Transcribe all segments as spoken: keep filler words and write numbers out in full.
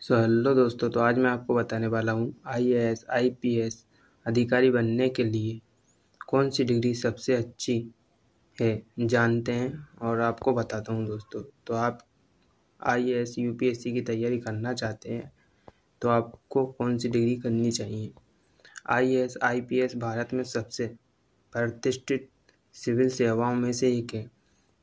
So hello दोस्तों, तो आज मैं आपको बताने वाला हूँ I A S I P S अधिकारी बनने के लिए कौन सी डिग्री सबसे अच्छी है जानते हैं और आपको बताता हूँ दोस्तों। तो आप I A S U P S C की तैयारी करना चाहते हैं तो आपको कौन सी डिग्री करनी चाहिए। I A S I P S Bharat में सबसे प्रतिष्ठित सिविल सेवाओं में से एक है।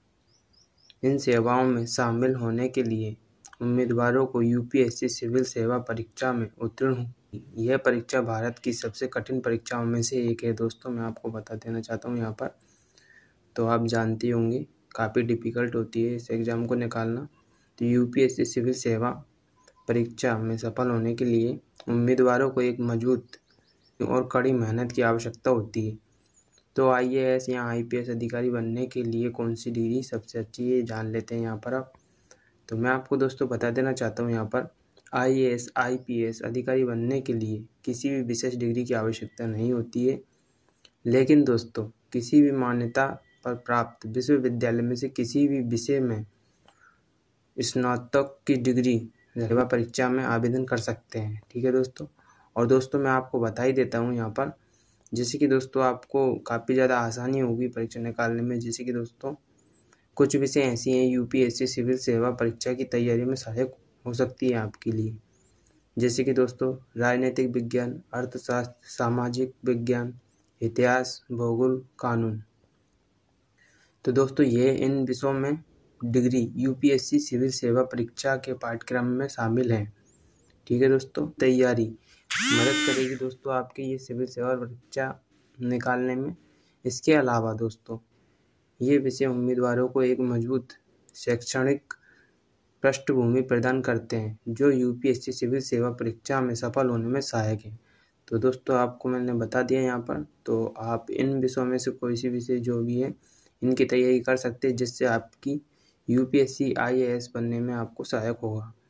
इन सेवाओं में शामिल होने के लिए उम्मीदवारों को U P S C civil सेवा परीक्षा में उत्तीर्ण हो। यह परीक्षा भारत की सबसे कठिन परीक्षाओं में से एक है दोस्तों। मैं आपको बता देना चाहता हूँ यहाँ पर, तो आप जानते होंगे काफ़ी डिफ़िकल्ट होती है इस एग्ज़ाम को निकालना। तो U P S C civil सेवा परीक्षा में सफल होने के लिए उम्मीदवारों को एक मजबूत और कड़ी मेहनत की आवश्यकता होती है। तो आई ए एस या आई पी एस अधिकारी बनने के लिए कौन सी डिग्री सबसे अच्छी है जान लेते हैं यहाँ पर आप। तो मैं आपको दोस्तों बता देना चाहता हूँ यहाँ पर I A S I P S अधिकारी बनने के लिए किसी भी विशेष डिग्री की आवश्यकता नहीं होती है, लेकिन दोस्तों किसी भी मान्यता पर प्राप्त विश्वविद्यालय में से किसी भी विषय में स्नातक की डिग्री सेवा परीक्षा में आवेदन कर सकते हैं। ठीक है दोस्तों। और दोस्तों मैं आपको बता ही देता हूँ यहाँ पर, जैसे कि दोस्तों आपको काफ़ी ज़्यादा आसानी होगी परीक्षा निकालने में। जैसे कि दोस्तों कुछ विषय ऐसी हैं U P S C civil सेवा परीक्षा की तैयारी में सहायक हो सकती है आपके लिए। जैसे कि दोस्तों राजनीतिक विज्ञान, अर्थशास्त्र, सामाजिक विज्ञान, इतिहास, भूगोल, कानून। तो दोस्तों ये इन विषयों में degree U P S C civil सेवा परीक्षा के पाठ्यक्रम में शामिल हैं। ठीक है दोस्तों। तैयारी मदद करेगी दोस्तों आपकी ये सिविल सेवा परीक्षा निकालने में। इसके अलावा दोस्तों ये विषय उम्मीदवारों को एक मजबूत शैक्षणिक पृष्ठभूमि प्रदान करते हैं जो U P S C civil सेवा परीक्षा में सफल होने में सहायक है। तो दोस्तों आपको मैंने बता दिया यहाँ पर, तो आप इन विषयों में से कोई सी विषय जो भी है इनकी तैयारी कर सकते हैं, जिससे आपकी U P S C I A S बनने में आपको सहायक होगा।